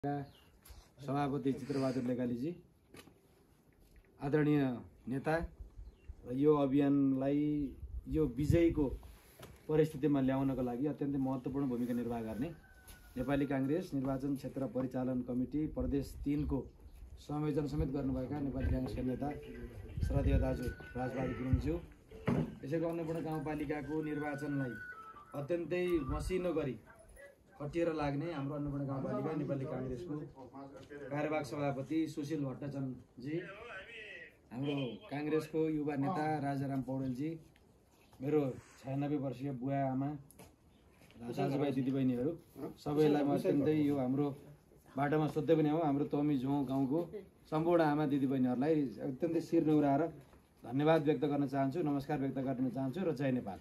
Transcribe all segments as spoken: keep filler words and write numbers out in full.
सभापति चित्रबहादुर लेकालीजी, आदरणीय नेता र यो अभियानलाई यो विजयको परिस्थितिमा ल्याउनको लागि अत्यन्तै महत्त्वपूर्ण भूमिका निर्वाह गर्ने नेपाली कांग्रेस निर्वाचन क्षेत्र परिचालन कमिटी प्रदेश तीन को संयोजन समेत गर्नुभएका नेपाली कांग्रेसका नेता श्रद्धेय दाजु राजबहादुर गुरुङज्यू, यसैको अन्नपूर्ण गाउँपालिकाको निर्वाचनलाई अत्यन्तै मसिनो गरी खटिएर लाग्ने हाम्रो अन्नपूर्ण गाउँपालिका नेपाली कांग्रेसको कार्यवाहक सभापति सुशील भट्टाचन्द्रजी, हाम्रो कांग्रेसको युवा नेता राजाराम पौडेलजी, मेरो छयानब्बे वर्षीय बुवा आमा दाजुभाइ दिदीबहिनीहरू सबैलाई म अत्यन्तै यो हाम्रो बाटोमा सोध्दै पनि हो हाम्रो तमी झौँ गाउँको सम्पूर्ण आमा दिदीबहिनीहरूलाई अत्यन्तै शिर नौराएर धन्यवाद व्यक्त गर्न चाहन्छु, नमस्कार व्यक्त गर्न चाहन्छु र जय नेपाल।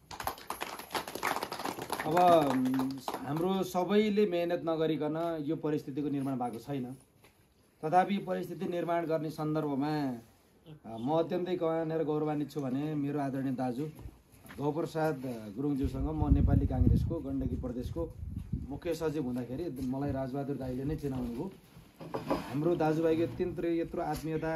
अब हाम्रो सबैले मेहनत नगरिकन यो परिस्थितिको निर्माण भएको छैन, तथापि परिस्थिति निर्माण गर्ने सन्दर्भमा म अत्यन्तै कहाँनिर गौरवान्वित छु भने मेरो आदरणीय दाजु गौप्रसाद गुरुङज्यूसँग म नेपाली कांग्रेसको गण्डकी प्रदेशको मुख्य सचिव हुँदाखेरि मलाई राजबहादुर दाइले नै चिनाउनु भयो। हाम्रो दाजुभाइको अत्यन्त यत्रो आत्मीयता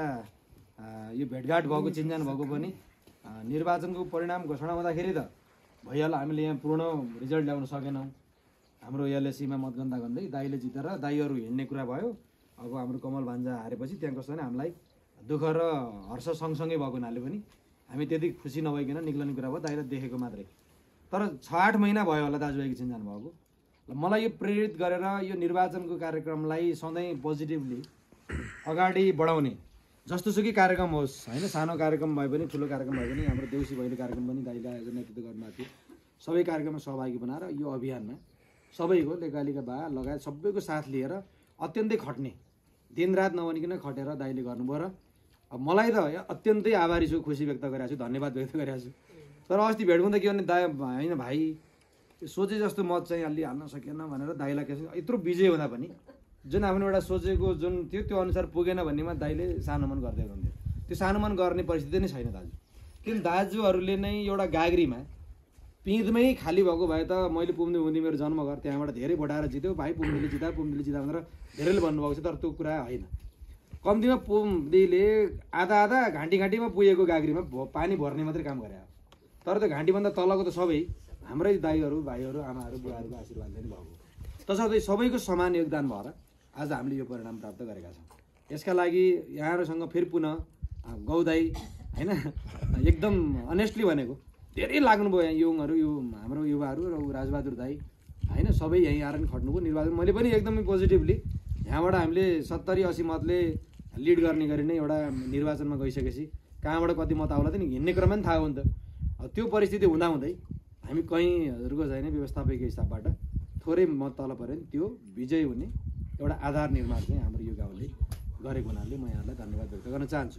यो भेटघाट भएको चिन्जान भएको पनि निर्वाचनको परिणाम घोषणा हुँदाखेरि त भइहाल्यो, हामीले यहाँ पूर्ण रिजल्ट ल्याउन सकेनौँ। हाम्रो एलएसीमा मतगन्दा गर्दै दाइले जितेर दाइहरू हिँड्ने कुरा भयो। अब हाम्रो कमल भान्जा हारेपछि त्यहाँ कसो भने हामीलाई दुःख र हर्ष सँगसँगै भएको हुनाले पनि हामी त्यति खुसी नभइकन निक्लने कुरा भयो, दाइले देखेको मात्रै। तर छ आठ महिना भयो होला दाजुभाइको चिन्जान भएको। मलाई यो प्रेरित गरेर यो निर्वाचनको कार्यक्रमलाई सधैँ पोजिटिभली अगाडि बढाउने जस्तोसुकै कार्यक्रम होस् होइन, सानो कार्यक्रम भए पनि ठुलो कार्यक्रम भए पनि हाम्रो देउसी भैलो कार्यक्रम पनि दाइले आयोजन नेतृत्व गर्नुभएको थियो। सबै कार्यक्रममा सहभागी बनाएर यो अभियानमा सबैको लेकालीका बा लगायत सबैको साथ लिएर अत्यन्तै खट्ने, दिनरात नभनिकन खटेर दाइले गर्नुभयो। र अब मलाई त अत्यन्तै आभारी छु, खुसी व्यक्त गरिरहेको छु, धन्यवाद व्यक्त गरिरहेको छु। तर अस्ति भेटभन्दा के भने दाइ होइन भाइ सोचे जस्तो मत चाहिँ अलि हाल्न सकेन भनेर दाइलाई के यत्रो बिजी हुँदा पनि जुन आफ्नो एउटा सोचेको जुन थियो त्यो अनुसार पुगेन भन्नेमा दाइले सानो मन गर्दै हुनुहुन्थ्यो। त्यो सानो मन गर्ने परिस्थिति नै छैन दाजु, किन दाजुहरूले नै एउटा गाग्रीमा पिँधमै खाली भएको भए त मैले पुम्दी हुँदी मेरो जन्मघर त्यहाँबाट धेरै भोटाएर जित्यो भाइ, पुम्दीले जिता पुम्दीले जिता भनेर धेरैले भन्नुभएको छ। तर त्यो कुरा होइन, कम्तीमा पुम्दीले आधा आधा घाँटी घाँटीमा पुगेको गाग्रीमा पानी भर्ने मात्रै काम गरे। तर त्यो घाँटीभन्दा तलको त सबै हाम्रै दाइहरू भाइहरू आमाहरू बुवाहरूको आशीर्वादले नै भएको। तसर्थ सबैको समान योगदान भएर आज हामीले यो परिणाम प्राप्त गरेका छौँ। यसका लागि यहाँहरूसँग फेरि पुनः गौदाई होइन एकदम अनेस्टली भनेको धेरै लाग्नुभयो यहाँ युङहरू, यो हाम्रो युवाहरू र राजबहादुर दाई होइन सबै यहीँ आएर नि खट्नुभयो निर्वाचन। मैले पनि एकदमै पोजिटिभली यहाँबाट हामीले सत्तरी असी मतले लिड गर्ने गरी नै एउटा निर्वाचनमा गइसकेपछि कहाँबाट कति मत आउला त नि हिँड्ने क्रममा पनि थाहा हो नि त। त्यो परिस्थिति हुँदाहुँदै हामी कहीँहरूको छैन व्यवस्थापकीय हिसाबबाट थोरै मत तल पऱ्यो भने त्यो विजय हुने एउटा आधार निर्माण चाहिँ हाम्रो यो गाउँले गरेको हुनाले म यहाँलाई धन्यवाद व्यक्त गर्न चाहन्छु।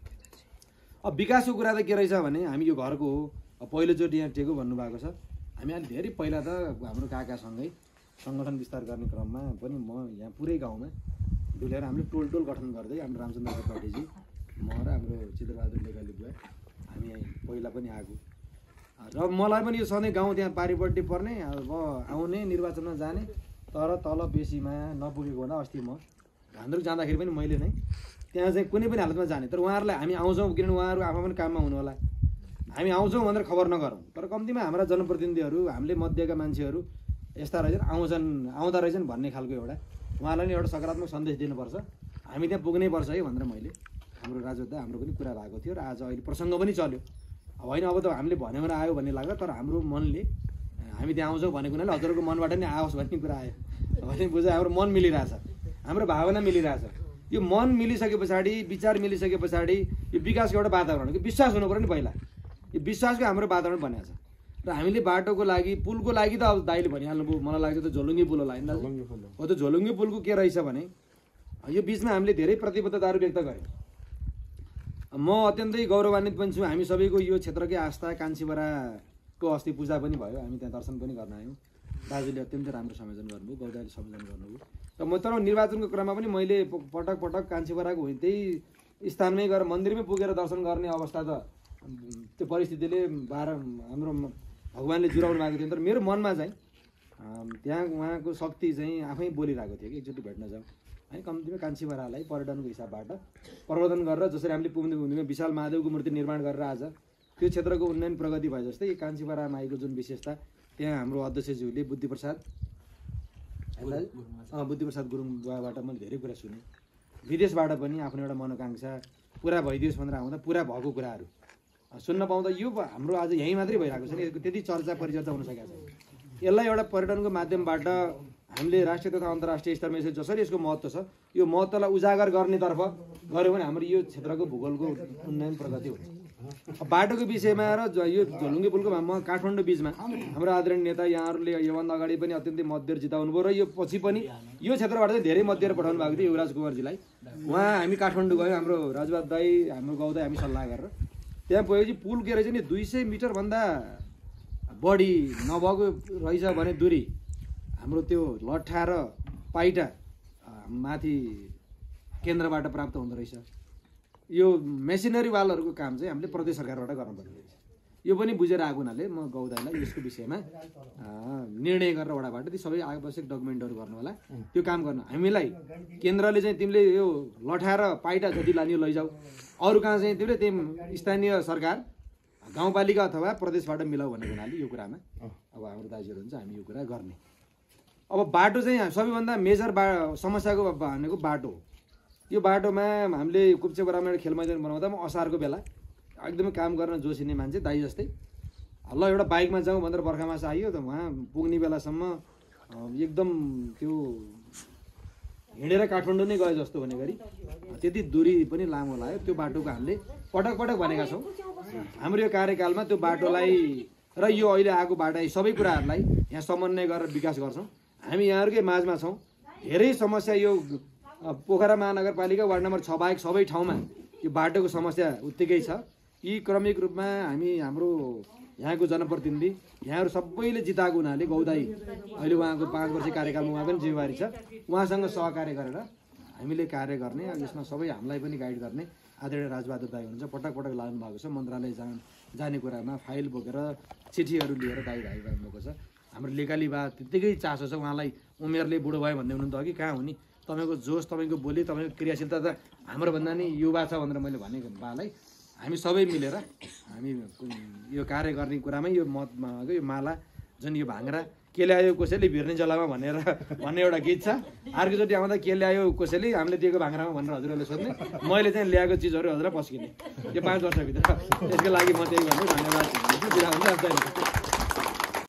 अब विकासको कुरा त के रहेछ भने हामी यो घरको हो पहिलोचोटि यहाँ टेको भन्नुभएको छ। हामी अहिले धेरै पहिला त हाम्रो काकासँगै सङ्गठन विस्तार गर्ने क्रममा पनि म यहाँ पुरै गाउँमा डुलेर हामीले टोल टोल गठन गर्दै हाम्रो रामचन्द्र त्रिपाठीजी म र हाम्रो चित्रबहादुर लेकाली बुवा हामी यहाँ पहिला पनि आएको र मलाई पनि यो सधैँ गाउँ त्यहाँ पारिपट्टि पर्ने अब आउने निर्वाचनमा जाने, तर तल बेसीमा नपुगेको हुँदा अस्ति म घान्द्रुक जाँदाखेरि पनि मैले नै त्यहाँ चाहिँ कुनै पनि हालतमा जाने। तर उहाँहरूलाई हामी आउँछौँ किनभने उहाँहरू आफू पनि काममा हुनु होला, हामी आउँछौँ भनेर खबर नगरौँ। तर कम्तीमा हाम्रा जनप्रतिनिधिहरू हामीले मध्येका मान्छेहरू यस्ता रहेछन् आउँछन् आउँदा रहेछन् भन्ने खालको एउटा उहाँलाई नै एउटा सकारात्मक सन्देश दिनुपर्छ, हामी त्यहाँ पुग्नै पर्छ है भनेर मैले हाम्रो राजदा हाम्रो पनि कुरा भएको थियो र आज अहिले प्रसङ्ग पनि चल्यो। अब होइन अब त हामीले भन्यो भने आयो भन्ने लाग्छ, तर हाम्रो मनले हामी त्यहाँ आउँछौँ भनेको हुनाले हजुरको मनबाट नै आओस् भन्ने कुरा आयो भने बुझायो। हाम्रो मन मिलिरहेछ, हाम्रो भावना मिलिरहेछ। यो मन मिलिसके पछाडि विचार मिलिसके पछाडि यो विकासको एउटा वातावरण विश्वास हुनु पऱ्यो नि पहिला, यो विश्वासको हाम्रो वातावरण बनिएको छ। र हामीले बाटोको लागि पुलको लागि त अब दाइले भनिहाल्नुभयो, मलाई लाग्छ त झोलुङ्गे पुल होला होइन हो। त्यो झोलुङ्गे पुलको के रहेछ भने यो बिचमा हामीले धेरै प्रतिबद्धताहरू व्यक्त गऱ्यौँ। म अत्यन्तै गौरवान्वित पनि छु, हामी सबैको यो क्षेत्रकै आस्था कान्छीबराको अस्ति पूजा पनि भयो, हामी त्यहाँ दर्शन पनि गर्न आयौँ। दाजुले अत्यन्तै राम्रो संयोजन गर्नुभयो, गौदाले संयोजन गर्नुभयो। र म तर निर्वाचनको क्रममा पनि मैले पटक पटक कान्छीबराको त्यही स्थानमै गएर मन्दिरमै पुगेर दर्शन गर्ने अवस्था त त्यो परिस्थितिले बाह्र हाम्रो भगवान्ले जुराउनु भएको थियो। तर मेरो मनमा चाहिँ त्यहाँ उहाँको शक्ति चाहिँ आफै बोलिरहेको थियो कि एकचोटि भेट्न जाउँ है, कम्तीमा कान्छीपारालाई पर्यटनको हिसाबबाट प्रवर्धन गरेर जसरी हामीले पुग्ने पुग्नेमा विशाल महादेवको मूर्ति निर्माण गरेर आज त्यो क्षेत्रको उन्नयन प्रगति भए जस्तै कान्छीपारा माईको जुन विशेषता त्यहाँ हाम्रो अध्यक्षज्यूले बुद्धिप्रसाद बुद्धिप्रसाद गुरुङ बुवाबाट मैले धेरै कुरा सुनेँ। विदेशबाट पनि आफ्नो एउटा मनोकाङ्क्षा पुरा भइदियोस् भनेर आउँदा पुरा भएको कुराहरू सुन्न पाउँदा यो हाम्रो आज यहीँ मात्रै भइरहेको छ नि, यसको त्यति चर्चा परिचर्चा हुन सकेको छैन। यसलाई एउटा पर्यटनको माध्यमबाट हामीले राष्ट्रिय तथा अन्तर्राष्ट्रिय स्तरमा यसरी जसरी यसको महत्त्व छ यो महत्त्वलाई उजागर गर्नेतर्फ गऱ्यो भने हाम्रो यो क्षेत्रको भूगोलको उन्नयन प्रगति हुन्छ। बाटोको विषयमा र यो झोलुङ्गे पुलको म काठमाडौँ बिचमा हाम्रो आदरणीय नेता यहाँहरूले योभन्दा अगाडि पनि अत्यन्तै मतदेर जिताउनु भयो र यो पछि पनि यो क्षेत्रबाट चाहिँ धेरै मतदेर पठाउनु भएको थियो युवराज कुँवरजीलाई। उहाँ हामी काठमाडौँ गयौँ, हाम्रो राजबाद दाई हाम्रो गाउँ दाई हामी सल्लाह गरेर त्यहाँ पुगेपछि पुल के रहेछ नि दुई सय मिटरभन्दा बढी नभएको रहेछ भने दूरी हाम्रो त्यो लट्ठा र पाइटा माथि केन्द्रबाट प्राप्त हुँदो रहेछ। यो मेसिनरी वालहरूको काम चाहिँ हामीले प्रदेश सरकारबाट गर्नुपर्ने रहेछ। यो पनि बुझेर आएको हुनाले म गौदाईलाई यसको विषयमा निर्णय गरेर वडाबाट ती सबै आवश्यक डकुमेन्टहरू गर्नु होला, त्यो काम गर्नु। हामीलाई केन्द्रले चाहिँ तिमीले यो लट्ठा र पाइटा जति लाने लैजाऊ, अरू कहाँ चाहिँ तिमीले त्यही स्थानीय सरकार गाउँपालिका अथवा प्रदेशबाट मिलाऊ भनेको हुनाले यो कुरामा अब हाम्रो दाजुहरू हुन्छ हामी यो कुरा गर्ने। अब बाटो चाहिँ सबैभन्दा मेजर बा समस्याको भनेको बाटो हो। यो बाटोमा हामीले कुप्चे बराममा खेल मैदान बनाउँदा म असारको बेला एकदमै काम गर्न जोसिने मान्छे दाइ जस्तै ल एउटा बाइकमा जाउँ भनेर बर्खा मास आइयो त उहाँ पुग्ने बेलासम्म एकदम त्यो हिँडेर काठमाडौँ नै गए जस्तो हुने गरी त्यति दूरी पनि लामो लाग्यो। त्यो बाटोको हामीले पटक पटक भनेका छौँ हाम्रो यो कार्यकालमा त्यो बाटोलाई र यो अहिले आएको बाटो सबै कुराहरूलाई यहाँ समन्वय गरेर विकास गर्छौँ। हामी यहाँहरूकै माझमा छौँ। धेरै समस्या यो पोखरा महानगरपालिका वार्ड नम्बर छ बाहेक सबै ठाउँमा यो बाटोको समस्या उत्तिकै छ। यी क्रमिक रूपमा हामी हाम्रो यहाँको जनप्रतिनिधि यहाँहरू सबैले जिताएको हुनाले गौदाई अहिले उहाँको पाँच वर्ष कार्यकालमा उहाँ पनि जिम्मेवारी छ, उहाँसँग सहकार्य गरेर हामीले कार्य गर्ने, यसमा सबै हामीलाई पनि गाइड गर्ने आदरणीय राजबहादुर दाई हुनुहुन्छ। पटक पटक लानु भएको छ, मन्त्रालय जा जाने कुरामा फाइल बोकेर चिठीहरू लिएर दाई भाइ गर्नुभएको छ। हाम्रो लेकाली बा त्यत्तिकै चासो छ, उहाँलाई उमेरले बुढो भयो भन्दै हुनुहुन्छ अघि कहाँ हुने तपाईँको जोस तपाईँको बोली तपाईँको क्रियाशीलता त हाम्रो भन्दा नि युवा छ भनेर मैले भनेको बालाई हामी सबै मिलेर हामी यो कार्य गर्ने कुरामै यो मतमा यो माला जुन यो भाङ्रा के ल्यायो कसैले भिर्ने जलामा भनेर भन्ने एउटा गीत छ। अर्कोचोटि आउँदा के ल्यायो कसैले हामीले दिएको भाङ्रामा भनेर हजुरहरूले सोध्ने, मैले चाहिँ ल्याएको चिजहरू हजुरलाई पस्किने यो पाँच वर्षभित्र। यसको लागि म त्यही भन्छु, धन्यवाद।